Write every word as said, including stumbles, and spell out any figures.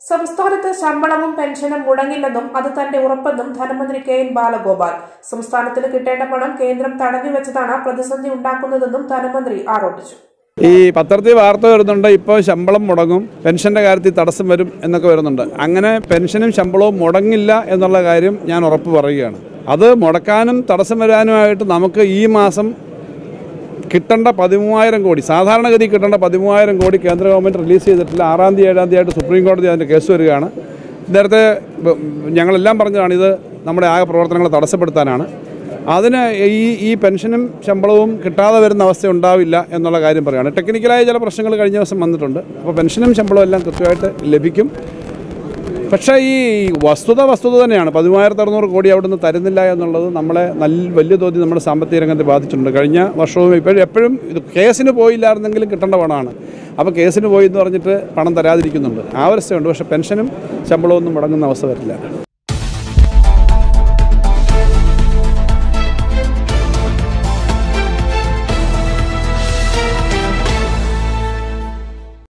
സംസ്ഥാനത്ത് ശമ്പളവും പെൻഷനും മുടങ്ങില്ലെന്നും അത് തന്റെ ഉറപ്പെന്നും ധനമന്ത്രി കെ എൻ ബാലഗോപാൽ. സംസ്ഥാനത്തിന് കിട്ടേണ്ട പണം കേന്ദ്രം തടഞ്ഞുവെച്ചതാണ് പ്രതിസന്ധി ഉണ്ടാക്കുന്നതെന്നും ധനമന്ത്രി ആരോപിച്ചു. ഈ പത്രത്തിൽ വാർത്ത വരുന്നുണ്ട്, ഇപ്പോൾ ശമ്പളം മുടങ്ങും, പെൻഷൻ്റെ കാര്യത്തിൽ തടസ്സം വരും എന്നൊക്കെ വരുന്നുണ്ട്. അങ്ങനെ പെൻഷനും ശമ്പളവും മുടങ്ങില്ല എന്നുള്ള കാര്യം ഞാൻ ഉറപ്പ് പറയുകയാണ്. അത് മുടക്കാനും തടസ്സം വരാനുമായിട്ട് നമുക്ക് ഈ മാസം കിട്ടേണ്ട പതിമൂവായിരം കോടി സാധാരണഗതി കിട്ടേണ്ട പതിമൂവായിരം കോടി കേന്ദ്ര ഗവൺമെൻറ് റിലീസ് ചെയ്തിട്ടില്ല. ആറാം തീയതി ഏഴാം തീയതി ആയിട്ട് സുപ്രീം കോടതി അതിൻ്റെ കേസ് വരികയാണ്. നേരത്തെ ഞങ്ങളെല്ലാം പറഞ്ഞതാണ് ഇത് നമ്മുടെ ആകെ പ്രവർത്തനങ്ങൾ തടസ്സപ്പെടുത്താനാണ്. അതിന് ഈ ഈ പെൻഷനും ശമ്പളവും കിട്ടാതെ വരുന്ന അവസ്ഥ ഉണ്ടാവില്ല എന്നുള്ള കാര്യം പറയുകയാണ്. ടെക്നിക്കലായ ചില പ്രശ്നങ്ങൾ കഴിഞ്ഞ ദിവസം വന്നിട്ടുണ്ട്. അപ്പോൾ പെൻഷനും ശമ്പളവും എല്ലാം കൃത്യമായിട്ട് ലഭിക്കും. പക്ഷേ ഈ വസ്തുത വസ്തുത തന്നെയാണ്. പതിമൂവായിരത്തി അറുന്നൂറ് കോടി അവിടെ നിന്ന് തരുന്നില്ല എന്നുള്ളത് നമ്മളെ നല്ല വലിയ തോതിൽ നമ്മുടെ സാമ്പത്തിക രംഗത്തെ ബാധിച്ചിട്ടുണ്ട്. കഴിഞ്ഞ വർഷവും ഇപ്പോഴും എപ്പോഴും ഇത് കേസിന് പോയില്ലായിരുന്നെങ്കിലും കിട്ടേണ്ട പണമാണ്. അപ്പോൾ കേസിന് പോയി എന്ന് പറഞ്ഞിട്ട് പണം തരാതിരിക്കുന്നുണ്ട്. ആ അവസ്ഥയുണ്ട്. പക്ഷേ പെൻഷനും ശമ്പളവും ഒന്നും മുടങ്ങുന്ന അവസ്ഥ വരില്ല.